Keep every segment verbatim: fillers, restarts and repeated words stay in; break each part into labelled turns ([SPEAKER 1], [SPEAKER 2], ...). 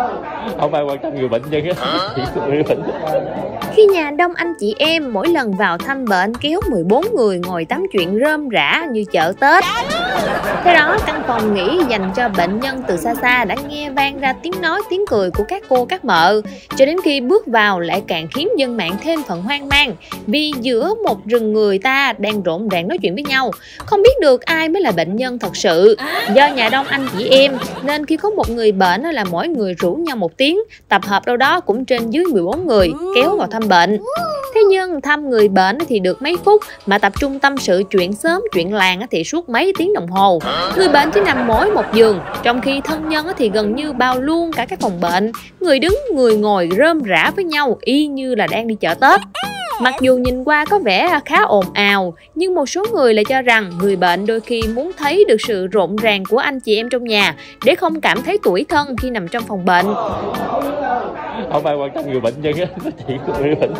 [SPEAKER 1] Không ai quan tâm người bệnh nhân á, chỉ người bệnh.
[SPEAKER 2] Khi nhà đông anh chị em mỗi lần vào thăm bệnh kéo mười bốn người ngồi tám chuyện rơm rả như chợ Tết. Thế đó, căn phòng nghỉ dành cho bệnh nhân từ xa xa đã nghe vang ra tiếng nói tiếng cười của các cô các mợ. Cho đến khi bước vào lại càng khiến dân mạng thêm phần hoang mang, vì giữa một rừng người ta đang rộn ràng nói chuyện với nhau, không biết được ai mới là bệnh nhân thật sự. Do nhà đông anh chị em nên khi có một người bệnh là mỗi người rủ nhau một tiếng, tập hợp đâu đó cũng trên dưới mười bốn người kéo vào thăm bệnh. Thế nhưng thăm người bệnh thì được mấy phút, mà tập trung tâm sự chuyện sớm chuyện làng thì suốt mấy tiếng đồng hồ. Người bệnh chỉ nằm mỗi một giường, trong khi thân nhân thì gần như bao luôn cả các phòng bệnh. Người đứng người ngồi rơm rả với nhau y như là đang đi chợ Tết. Mặc dù nhìn qua có vẻ khá ồn ào, nhưng một số người lại cho rằng người bệnh đôi khi muốn thấy được sự rộn ràng của anh chị em trong nhà để không cảm thấy tủi thân khi nằm trong phòng bệnh.
[SPEAKER 1] Không ai quan tâm người bệnh nhân á, chỉ người bệnh.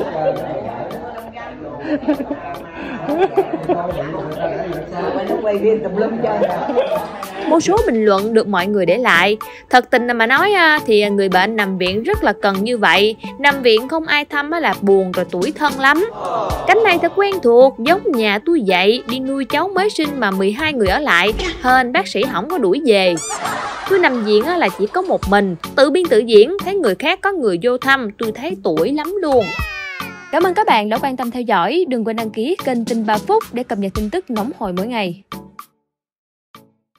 [SPEAKER 2] Một số bình luận được mọi người để lại: thật tình mà nói thì người bệnh nằm viện rất là cần như vậy, nằm viện không ai thăm là buồn rồi tủi thân lắm. Cánh này thật quen thuộc, giống nhà tôi vậy, đi nuôi cháu mới sinh mà mười hai người ở lại, hên bác sĩ không có đuổi về. Tôi nằm viện là chỉ có một mình, tự biên tự diễn, thấy người khác có người vô thăm, tôi thấy tủi lắm luôn. Cảm ơn các bạn đã quan tâm theo dõi, đừng quên đăng ký kênh Tin ba Phút để cập nhật tin tức nóng hổi mỗi ngày.